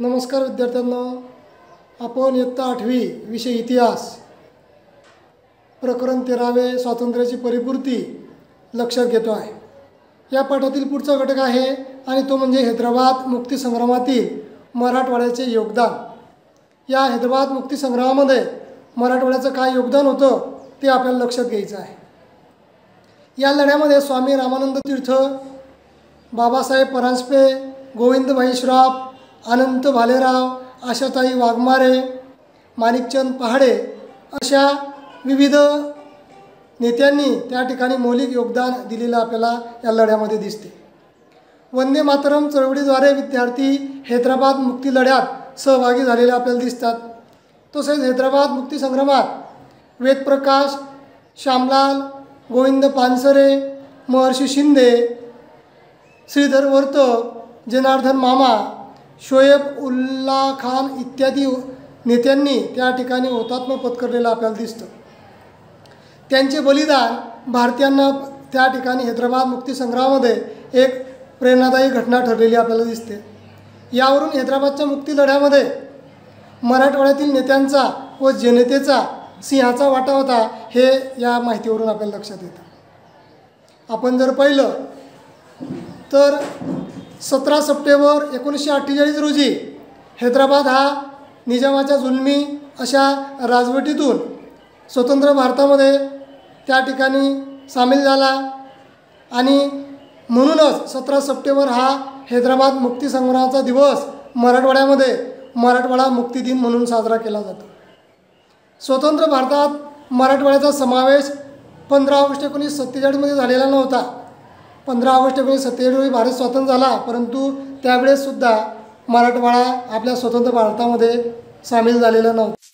नमस्कार विद्यार्थ्यांनो, आपण इयत्ता 8वी विषय इतिहास प्रकरण 13 स्वातंत्र्याची परिपूर्ती लक्षात घेतो आहे। या पाठातील पुढचा घटक आहे आणि तो म्हणजे हैदराबाद मुक्ती संग्रामातील मराठवाड्याचे योगदान। या हैदराबाद मुक्ती संग्रामामध्ये मराठवाड्याचं काय योगदान होतं ते आपल्याला लक्षात घ्यायचं आहे। या लढ्यामध्ये स्वामी रामानंद तीर्थ, बाबासाहेब परांजपे, गोविंदभाई श्रॉफ, अनंत भालेराव, आशाताई वाघमारे, माणिकचंद पहाडे अशा विविध नेत्यांनी त्या ठिकाणी मौलिक योगदान दिलेलं आपल्याला या लढ्यामध्ये दिसते। वंदे मातरम चळवळीद्वारे विद्यार्थी हैदराबाद मुक्ती लढ्यात सहभागी झालेले आपल्याला दिसतात। तसेच हैदराबाद मुक्ती संग्रामात वेदप्रकाश, श्यामलाल, गोविंद पानसरे, महर्षी शिंदे, श्रीधर वर्त, जनार्दन मामा, शोएब उल्ला खान इत्यादी नेत्यांनी त्या ठिकाणी हुतात्मा पत्करलेलं आपल्याला दिसतं। त्यांचे बलिदान भारतीयांना त्या ठिकाणी हैदराबाद मुक्ती संग्रामामध्ये एक प्रेरणादायी घटना ठरलेली आपल्याला दिसते। यावरून हैदराबादच्या मुक्ती लढ्यामध्ये मराठवाड्यातील नेत्यांचा व जनतेचा सिंहाचा वाटा होता हे या माहितीवरून आपल्याला लक्षात येतं। आपण जर पाहिलं तर 17 सप्टेंबर 1948 रोजी हैदराबाद हा निजामाच्या जुलमी अशा राजवटीतून स्वतंत्र भारतामध्ये त्या ठिकाणी सामील झाला आणि म्हणूनच 17 सप्टेंबर हा हैदराबाद मुक्ती संग्रामाचा दिवस मराठवाड्यामध्ये मराठवाडा मुक्ती दिन म्हणून साजरा केला जातो। स्वतंत्र भारतात मराठवाड्याचा समावेश 15 ऑगस्ट 1947 मध्ये झालेला नव्हता। 15 ऑगस्ट 1947 रोजी भारत स्वतंत्र झाला, परंतु त्यावेळेससुद्धा मराठवाडा आपल्या स्वतंत्र भारतामध्ये सामील झालेला नव्हता।